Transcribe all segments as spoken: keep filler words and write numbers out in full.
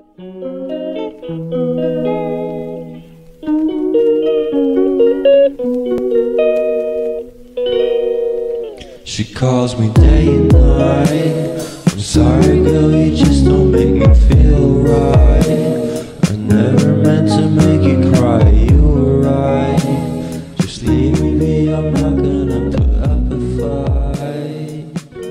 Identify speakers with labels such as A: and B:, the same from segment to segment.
A: She calls me day and night. I'm sorry girl, you just don't make me feel right. I never meant to make you cry, you were right. Just leave me be, I'm not gonna put up a fight.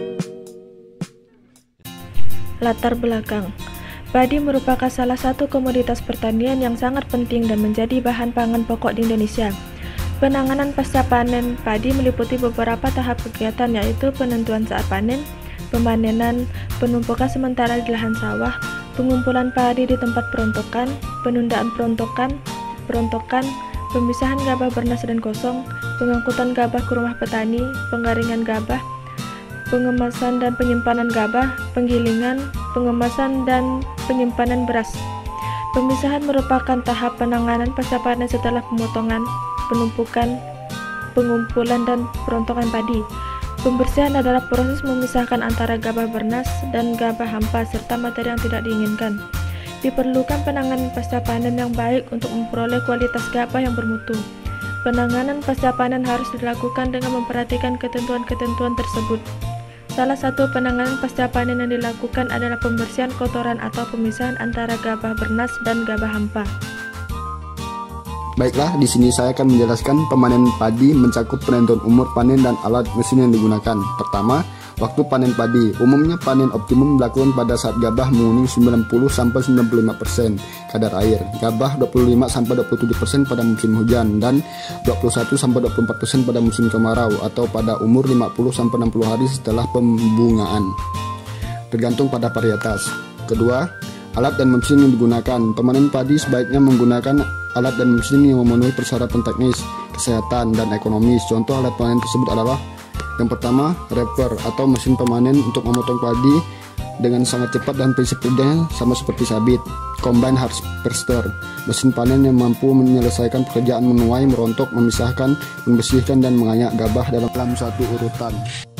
B: Latar belakang. Padi merupakan salah satu komoditas pertanian yang sangat penting dan menjadi bahan pangan pokok di Indonesia. Penanganan pasca panen padi meliputi beberapa tahap kegiatan, yaitu penentuan saat panen, pemanenan, penumpukan sementara di lahan sawah, pengumpulan padi di tempat perontokan, penundaan perontokan, perontokan, pemisahan gabah bernas dan kosong, pengangkutan gabah ke rumah petani, penggaringan gabah, pengemasan dan penyimpanan gabah, penggilingan, pengemasan dan penyimpanan beras. Pemisahan merupakan tahap penanganan pasca panen setelah pemotongan, penumpukan, pengumpulan, dan perontokan padi. Pembersihan adalah proses memisahkan antara gabah bernas dan gabah hampa serta materi yang tidak diinginkan. Diperlukan penanganan pasca panen yang baik untuk memperoleh kualitas gabah yang bermutu. Penanganan pasca panen harus dilakukan dengan memperhatikan ketentuan-ketentuan tersebut. Salah satu penanganan pasca panen yang dilakukan adalah pembersihan kotoran atau pemisahan antara gabah bernas dan gabah hampa.
C: Baiklah, di sini saya akan menjelaskan pemanen padi mencakup penentuan umur panen dan alat mesin yang digunakan. Pertama, waktu panen padi. Umumnya panen optimum dilakukan pada saat gabah menguning sembilan puluh sampai sembilan puluh lima persen kadar air, gabah dua puluh lima sampai dua puluh tujuh persen pada musim hujan, dan dua puluh satu sampai dua puluh empat persen pada musim kemarau atau pada umur lima puluh sampai enam puluh hari setelah pembungaan. Tergantung pada varietas. Kedua, alat dan mesin yang digunakan. Pemanen padi sebaiknya menggunakan alat dan mesin yang memenuhi persyaratan teknis, kesehatan, dan ekonomis. Contoh alat panen tersebut adalah: yang pertama, reaper atau mesin pemanen untuk memotong padi dengan sangat cepat dan prinsip kerjanya sama seperti sabit. Combine harvester, mesin panen yang mampu menyelesaikan pekerjaan menuai, merontok, memisahkan, membersihkan, dan mengayak gabah dalam satu urutan.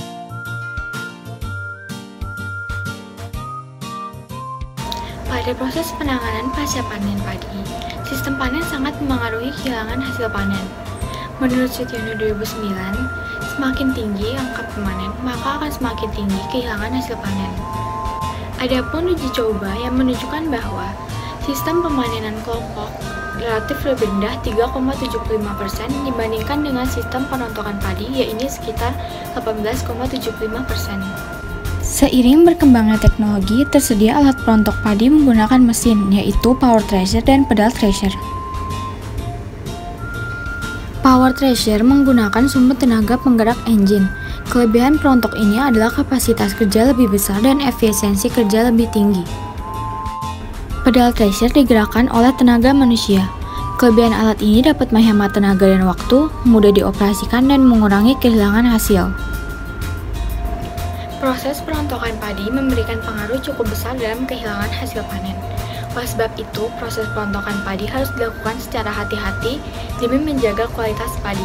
D: Pada proses penanganan pasca panen padi, sistem panen sangat memengaruhi kehilangan hasil panen. Menurut Sutiono dua ribu sembilan, semakin tinggi angka pemanen, maka akan semakin tinggi kehilangan hasil panen. Adapun uji coba yang menunjukkan bahwa sistem pemanenan kelompok relatif lebih rendah tiga koma tujuh puluh lima persen dibandingkan dengan sistem perontokan padi, yaitu sekitar delapan belas koma tujuh puluh lima persen.
E: Seiring berkembangnya teknologi, tersedia alat perontok padi menggunakan mesin, yaitu power thresher dan pedal thresher. Power thresher menggunakan sumber tenaga penggerak engine. Kelebihan perontok ini adalah kapasitas kerja lebih besar dan efisiensi kerja lebih tinggi. Pedal thresher digerakkan oleh tenaga manusia. Kelebihan alat ini dapat menghemat tenaga dan waktu, mudah dioperasikan, dan mengurangi kehilangan hasil.
D: Proses perontokan padi memberikan pengaruh cukup besar dalam kehilangan hasil panen. Oleh sebab itu, proses perontokan padi harus dilakukan secara hati-hati demi menjaga kualitas padi.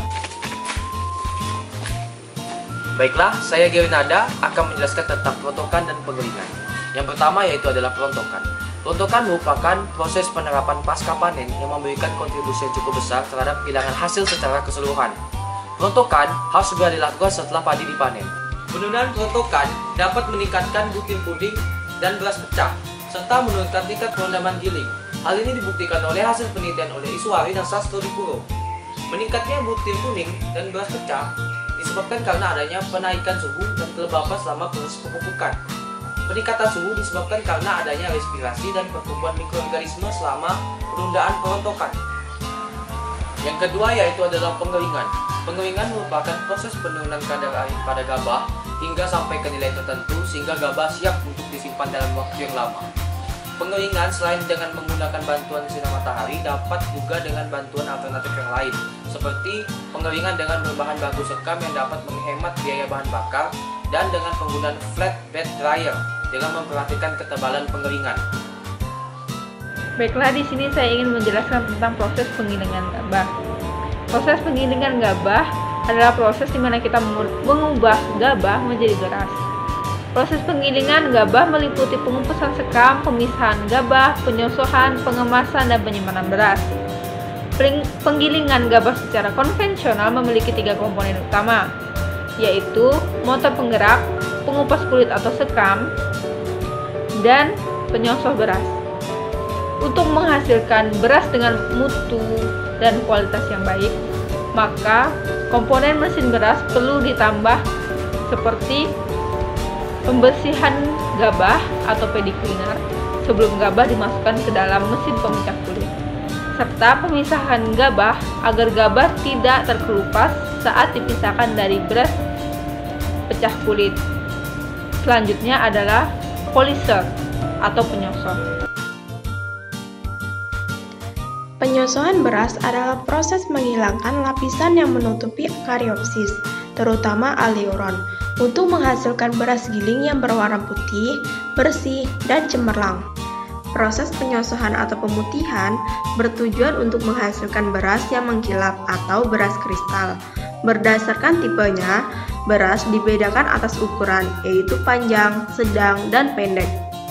F: Baiklah, saya Gary Nada akan menjelaskan tentang perontokan dan pengeringan. Yang pertama yaitu adalah perontokan. Perontokan merupakan proses penerapan pasca panen yang memberikan kontribusi yang cukup besar terhadap kehilangan hasil secara keseluruhan. Perontokan harus segera dilakukan setelah padi dipanen. Penundaan perontokan dapat meningkatkan butir kuning dan beras pecah, serta menurunkan tingkat perendaman giling. Hal ini dibuktikan oleh hasil penelitian oleh Iswari dan Sastrodipuro. Meningkatnya butir kuning dan beras pecah disebabkan karena adanya penaikan suhu dan kelembapan selama proses pemupukan. Peningkatan suhu disebabkan karena adanya respirasi dan pertumbuhan mikroorganisme selama penundaan perontokan. Yang kedua yaitu adalah pengeringan. Pengeringan merupakan proses penurunan kadar air pada gabah hingga sampai ke nilai tertentu sehingga gabah siap untuk disimpan dalam waktu yang lama. Pengeringan selain dengan menggunakan bantuan sinar matahari dapat juga dengan bantuan alternatif yang lain, seperti pengeringan dengan berbahan baku sekam yang dapat menghemat biaya bahan bakar, dan dengan penggunaan flatbed dryer dengan memperhatikan ketebalan pengeringan.
G: Baiklah, di sini saya ingin menjelaskan tentang proses penggilingan gabah. Proses penggilingan gabah adalah proses di mana kita mengubah gabah menjadi beras. Proses penggilingan gabah meliputi pengupasan sekam, pemisahan gabah, penyosohan, pengemasan, dan penyimpanan beras. Penggilingan gabah secara konvensional memiliki tiga komponen utama, yaitu motor penggerak, pengupas kulit atau sekam, dan penyosoh beras. Untuk menghasilkan beras dengan mutu dan kualitas yang baik, maka komponen mesin beras perlu ditambah seperti pembersihan gabah atau paddy cleaner sebelum gabah dimasukkan ke dalam mesin pemecah kulit, serta pemisahan gabah agar gabah tidak terkelupas saat dipisahkan dari beras pecah kulit. Selanjutnya adalah polisher atau penyosoh.
B: Penyosohan beras adalah proses menghilangkan lapisan yang menutupi kariopsis, terutama aleuron, untuk menghasilkan beras giling yang berwarna putih, bersih, dan cemerlang. Proses penyosohan atau pemutihan bertujuan untuk menghasilkan beras yang mengkilap atau beras kristal. Berdasarkan tipenya, beras dibedakan atas ukuran, yaitu panjang, sedang, dan pendek.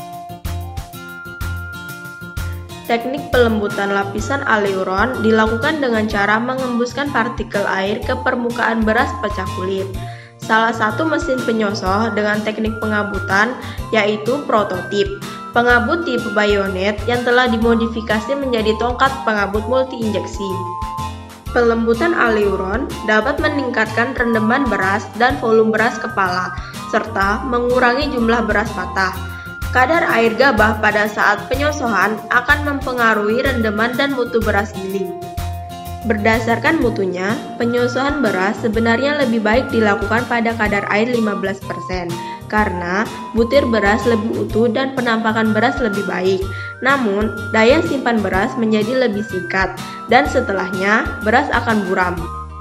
B: Teknik pelembutan lapisan aleuron dilakukan dengan cara mengembuskan partikel air ke permukaan beras pecah kulit. Salah satu mesin penyosoh dengan teknik pengabutan yaitu prototip, pengabut tipe bayonet yang telah dimodifikasi menjadi tongkat pengabut multi-injeksi. Pelembutan aleuron dapat meningkatkan rendeman beras dan volume beras kepala, serta mengurangi jumlah beras patah. Kadar air gabah pada saat penyosohan akan mempengaruhi rendeman dan mutu beras giling. Berdasarkan mutunya, penyosohan beras sebenarnya lebih baik dilakukan pada kadar air lima belas persen karena butir beras lebih utuh dan penampakan beras lebih baik. Namun, daya simpan beras menjadi lebih singkat dan setelahnya beras akan buram.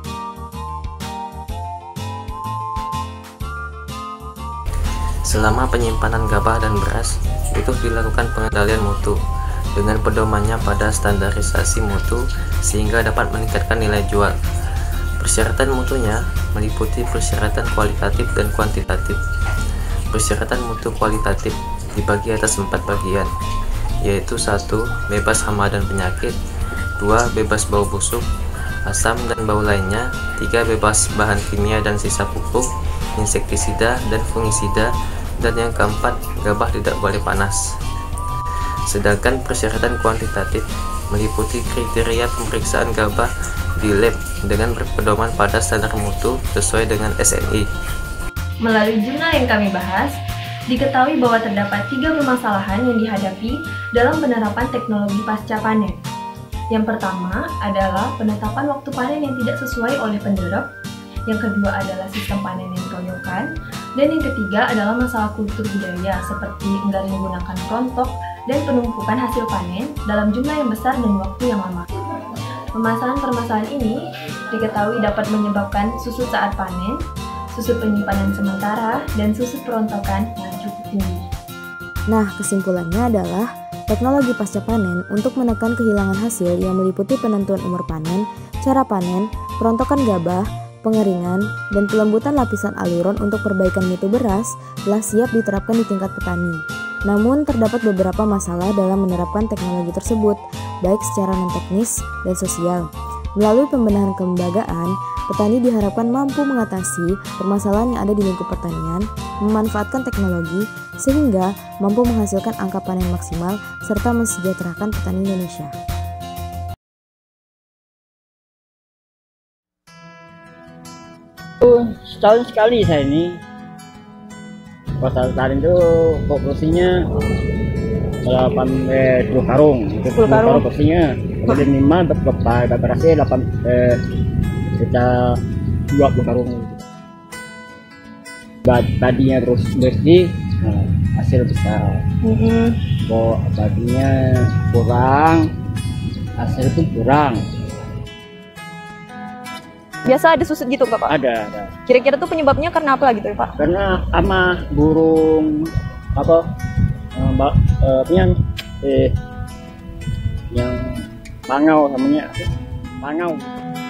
F: Selama penyimpanan gabah dan beras, butuh dilakukan pengendalian mutu dengan pedomannya pada standarisasi mutu sehingga dapat meningkatkan nilai jual. Persyaratan mutunya meliputi persyaratan kualitatif dan kuantitatif. Persyaratan mutu kualitatif dibagi atas empat bagian, yaitu satu. Bebas hama dan penyakit, dua. Bebas bau busuk, asam dan bau lainnya, tiga. Bebas bahan kimia dan sisa pupuk, insektisida dan fungisida, dan yang keempat, gabah tidak boleh panas. Sedangkan persyaratan kuantitatif meliputi kriteria pemeriksaan gabah di lab dengan berpedoman pada standar mutu sesuai dengan S N I.
B: Melalui jurnal yang kami bahas, diketahui bahwa terdapat tiga permasalahan yang dihadapi dalam penerapan teknologi pasca panen. Yang pertama adalah penetapan waktu panen yang tidak sesuai oleh penderep. Yang kedua adalah sistem panen yang keroyokan, dan yang ketiga adalah masalah kultur budaya seperti enggan menggunakan rontok dan penumpukan hasil panen dalam jumlah yang besar dan waktu yang lama. Permasalahan-permasalahan ini diketahui dapat menyebabkan susut saat panen, susut penyimpanan sementara, dan susut perontokan yang cukup tinggi.
E: Nah, kesimpulannya adalah teknologi pasca panen untuk menekan kehilangan hasil yang meliputi penentuan umur panen, cara panen, perontokan gabah, pengeringan, dan pelembutan lapisan aleuron untuk perbaikan mutu beras telah siap diterapkan di tingkat petani. Namun, terdapat beberapa masalah dalam menerapkan teknologi tersebut, baik secara non-teknis dan sosial. Melalui pembenahan kelembagaan, petani diharapkan mampu mengatasi permasalahan yang ada di lingkup pertanian, memanfaatkan teknologi, sehingga mampu menghasilkan angka panen maksimal, serta mensejahterakan petani Indonesia.
H: Setahun sekali saya ini pas tarin itu kok bersihnya delapan eh dua karung, sepuluh karung bersihnya, kemudian lima berapa berasnya delapan eh kita dua puluh karung. Tadinya terus bersih, nah, hasil besar. Mm-hmm. Kok tadinya kurang, hasil itu kurang.
I: Biasa ada susut gitu Pak?
H: Ada, ada.
I: Kira-kira tuh penyebabnya karena apa gitu ya Pak?
H: Karena ama burung apa mbak eh, yang eh yang mangau namanya mangau.